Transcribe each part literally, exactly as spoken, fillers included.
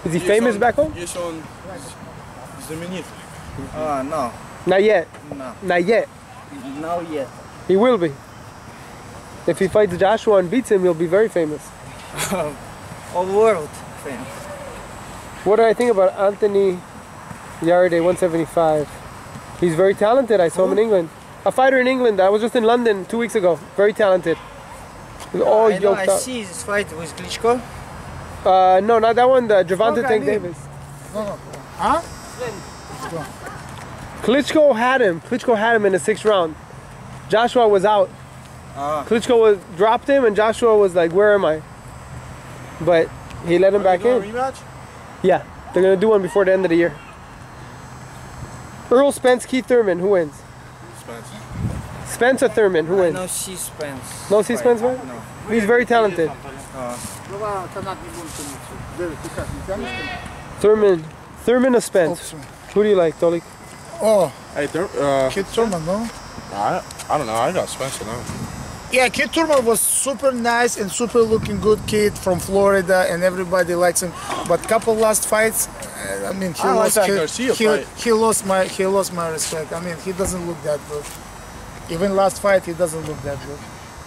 Is he famous back home? Есть он знаменит. Uh, no. Not yet. No. Not yet. No yet. He will be. If he fights Joshua and beats him, he'll be very famous. All world famous. What do I think about Anthony Yarde, one seventy-five? He's very talented. I saw him in England. A fighter in England. I was just in London two weeks ago. Very talented. He's all I know, yoked I up. see his fight with Klitschko. Uh, no, not that one. The Gervonta Tank Davis. No, no. Huh? Klitschko had him. Klitschko had him in the sixth round. Joshua was out. Ah. Klitschko was dropped him, and Joshua was like, "Where am I?" But he let him Are back they doing in. a rematch? Yeah, they're gonna do one before the end of the year. Earl Spence, Keith Thurman, who wins? Spence. Spence or Thurman, who wins? No, C. Spence. No C. Spence wins? No. He's very talented. Права канат не будем тянуть. Дэвид, ты как, не тянешь? Thurman, Thurman or Spence? Who do you like, Tolik? Oh, Hey, there, uh, Kid Turman, no? I, I don't know. I got Spencer now. Yeah, Kid Turman was super nice and super looking good kid from Florida, and everybody likes him. But couple last fights, uh, I mean, he I like lost. that he, Garcia he, fight. he lost my he lost my respect. I mean, he doesn't look that good. Even last fight, he doesn't look that good.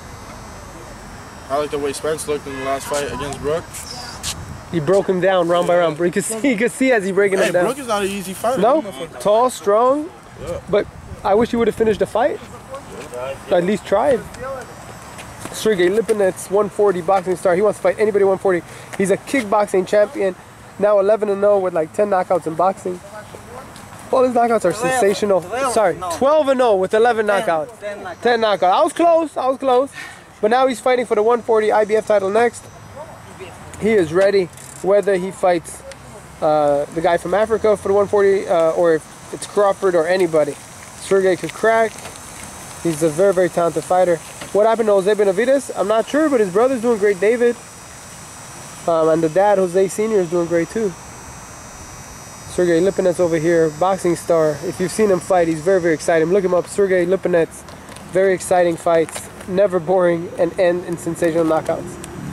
I like the way Spence looked in the last fight against Brook. He broke him down round by round. You could see, you could see as he breaking Hey, him down. Brook is not an easy fighter. No, That motherfucker- tall, strong, Yeah. but I wish he would have finished the fight. At least tried. Sergey Lipinets, one forty boxing star. He wants to fight anybody one forty. He's a kickboxing champion. Now eleven and oh with like ten knockouts in boxing. All his knockouts are sensational. twelve, Sorry, no. twelve and oh with eleven knockouts. ten knockouts. ten knockouts. I was close. I was close. But now he's fighting for the one forty I B F title next. He is ready, whether he fights uh, the guy from Africa for the one forty uh, or if it's Crawford or anybody. Sergey could crack. He's a very, very talented fighter. What happened to Jose Benavides? I'm not sure, but his brother's doing great, David. Um, and the dad, Jose Senior, is doing great too. Sergey Lipinets over here, boxing star. If you've seen him fight, he's very, very exciting. Look him up, Sergey Lipinets. Very exciting fights, never boring, and end in sensational knockouts.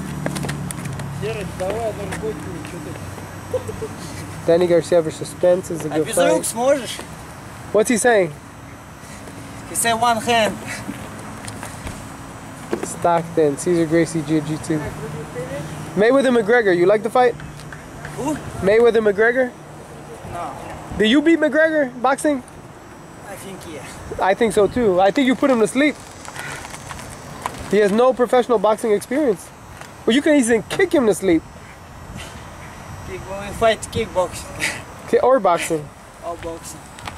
Danny Garcia versus Spence is a А good без рук fight. сможешь? What's he saying? He said one hand. Stockton, Cesar Gracie Jiu-Jitsu. Mayweather McGregor, you like the fight? Who? Mayweather McGregor? No. Did you beat McGregor boxing? I think yeah. I think so too. I think you put him to sleep. He has no professional boxing experience. Well, you can easily kick him to sleep. Kick, when we fight kickboxing. Okay, or boxing. Or boxing.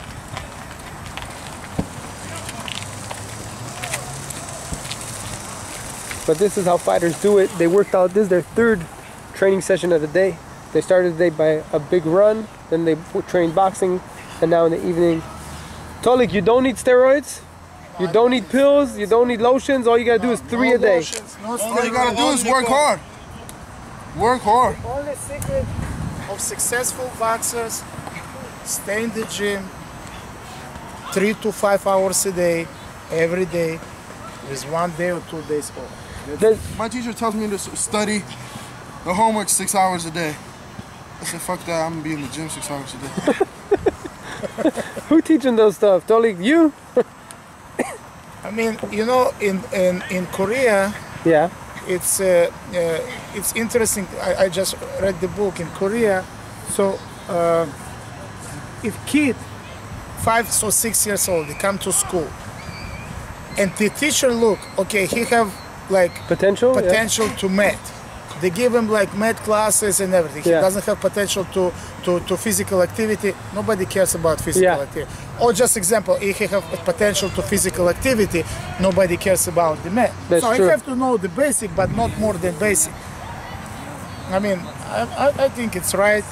But this is how fighters do it. They worked out. This is their third training session of the day. They started the day by a big run, then they trained boxing, and now in the evening. Tolik, you don't need steroids. You don't need pills. You don't need lotions. All you gotta do is three a day. All you gotta do is work hard. Work hard. Only secret of successful boxers: stay in the gym, three to five hours a day, every day, with one day or two days off. There's- My teacher tells me to s- study the homework six hours a day. I said, fuck that, I'm gonna be in the gym six hours a day. Who teaching those stuff? Tolik, you? I mean, you know, in in, in Korea, Yeah. it's uh, uh, it's interesting. I, I just read the book in Korea. So uh, if kid five or six years old, they come to school, and the teacher look, okay, he have like Potential? Yeah. potential to math. They give him like math classes and everything. He Yeah. doesn't have potential to, to, to physical activity. Nobody cares about physical Yeah. activity. Or just example, if he have potential to physical activity, nobody cares about the math. That's so true. you have to know the basic, but not more than basic. I mean, I, I, I think it's right.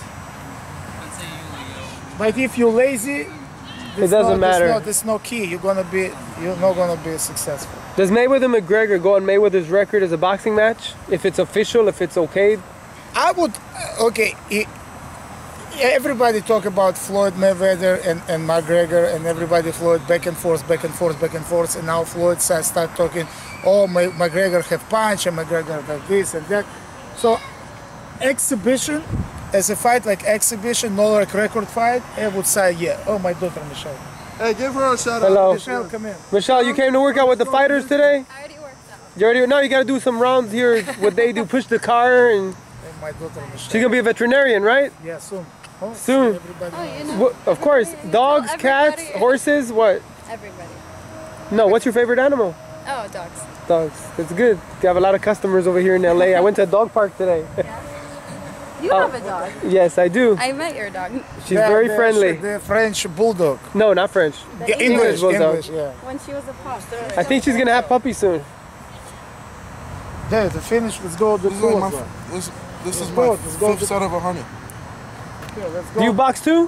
But if you're lazy, It doesn't matter. There's no, there's no key. You're gonna be, you're not gonna be successful. Does Mayweather McGregor go on Mayweather's record as a boxing match? If it's official, if it's okay? I would, okay, it, everybody talk about Floyd Mayweather and, and McGregor, and everybody Floyd back and forth, back and forth, back and forth, and now Floyd start talking, oh, my, McGregor have punch, and McGregor have this and that. So, exhibition as a fight, like exhibition, not like record fight, I would say yeah. Oh, my daughter Michelle. Hey, give her a shout Hello. out. Michelle, come in. Michelle, you came to work out with the fighters today? I already worked out. You already, now you gotta do some rounds here, what they do, push the car, and And my daughter Michelle. she's gonna be a veterinarian, right? Yeah, soon. Oh, Soon. Everybody Oh, knows. you know. What, of course, dogs, cats, Everybody. horses, what? Everybody. No, what's your favorite animal? Oh, dogs. Dogs. That's good. You have a lot of customers over here in L A. I went to a dog park today. You Oh. have a dog. Yes, I do. I met your dog She's Yeah, very the- friendly. The French bulldog. No, not French. The Yeah, English. English, bulldog. English, yeah. when she was a pup. I think she's gonna have puppies soon. There, the finish. Let's go to the This is, like my, pull-ups. f- this, this is Let's my go, let's go fifth to- set of a hundred. Okay, let's go. Do you box too?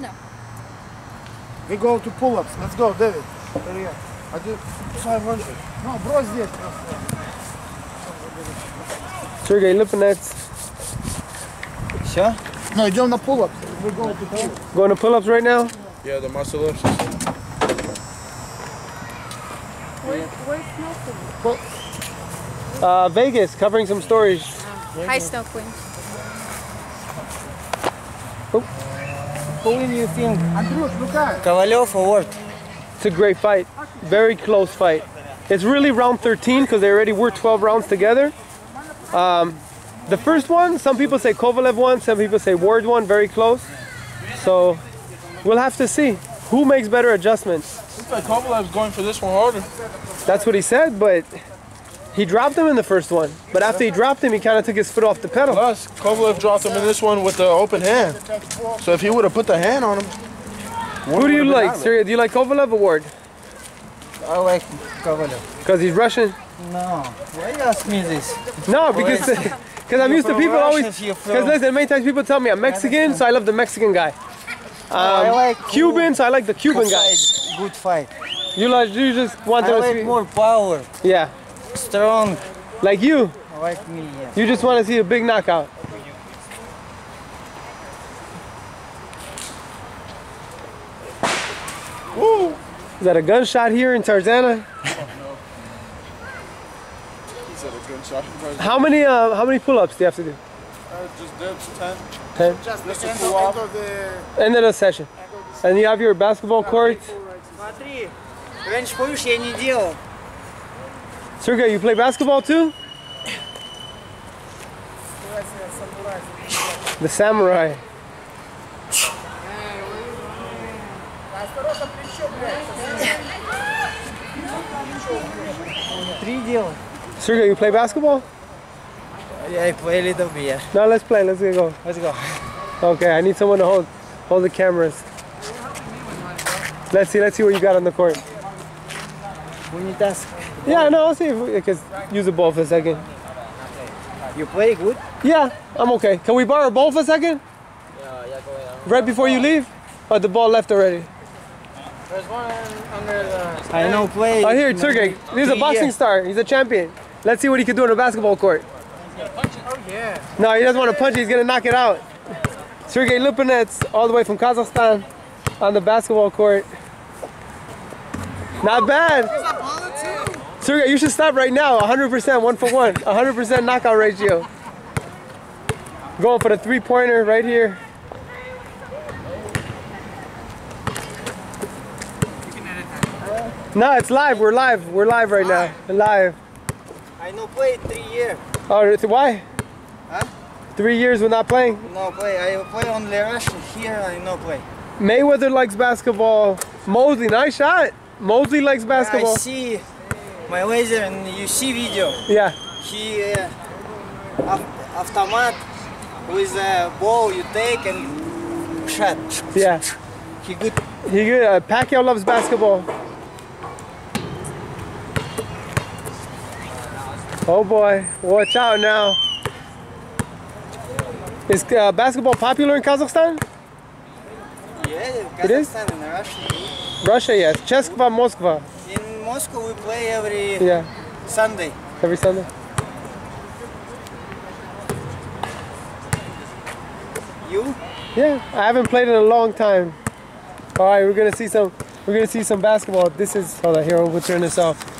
We go to pull-ups. Let's go, David. There you go. I do five hundred. No, bro, здесь. Sergey Lipinets. Все? No, идем на pull-ups. We go to pull-ups. Going to pull-ups right now? Yeah, the muscle ups. Where's, where's Snowflake? Uh, Vegas, covering some stories. Hi, Snow Queen. Who will you think? Андрюш, ну как? Ковалев or what? It's a great fight. Very close fight. It's really round thirteen because they already were twelve rounds together. Um, the first one, some people say Kovalev won, some people say Ward won, very close. So we'll have to see who makes better adjustments. Looks like Kovalev's going for this one harder. That's what he said, but he dropped him in the first one. But after he dropped him, he kind of took his foot off the pedal. Plus, Kovalev dropped him in this one with the open hand. So if he would have put the hand on him, Who do you like, Sergey? Do you like Kovalev or Ward? I like Kovalev. Because he's Russian? No. Why you ask me this? No, because because I'm used to from people Russia, always. if you're Because from- listen, many times people tell me I'm Mexican, so I love the Mexican guy. I Um, like Cuban, so I like the Cuban good guy. fight, good fight. You like you just want I to like see, more power, yeah, strong. like you. Like me, yeah. You just want to see a big knockout. Woo! Is that a gunshot here in Tarzana? he said a good shot. How many uh, how many pull-ups do you have to do? Uh, just dips, ten. Ten. Just Just the to end cool of, off. end of the... End of the session. And you have your basketball court. Смотри, раньше помнишь, я не делал. Sergey, you play basketball too? The samurai. Три делал. Sergey, you play basketball? Yeah, I play a little bit, yeah. No, let's play. Let's get go. Let's go. Okay, I need someone to hold hold the cameras. Let's see. Let's see what you got on the court. Унитаз. Yeah, no, I'll see if we can use the ball for a second. You play good? Yeah, I'm okay. Can we borrow a ball for a second? Right before you leave? Or the ball left already? I know play. Oh, here, Sergey. He's a three boxing years. star. He's a champion. Let's see what he can do on a basketball court. Oh, yeah. No, he doesn't want to punch. He's going to knock it out. Sergey Lipinets, all the way from Kazakhstan, on the basketball court. Not bad. Sergey, you should stop right now. one hundred percent, one for one. one hundred percent knockout ratio. Going for the three-pointer right here. No, it's live. We're live. We're live right now. Live. I know play three years. Oh, it's- why? Huh? Three years with not playing? No play. I play only Russian. Here I no play. Mayweather likes basketball. Mosley, nice shot. Mosley likes basketball. I see my laser and you see video. Yeah. He uh, av- automat with a ball you take and shot. Yeah. He good. He good. Uh, Pacquiao loves basketball. Oh boy, watch out now. Is uh, basketball popular in Kazakhstan? Yeah, It is? Kazakhstan and Russia. Russia, yes. Cheskva, Moskva. In Moscow we play every Yeah, Sunday. every Sunday. You? Yeah, I haven't played in a long time. All right, we're gonna see some. We're gonna see some basketball. This is. Hold on, here. We'll turn this off.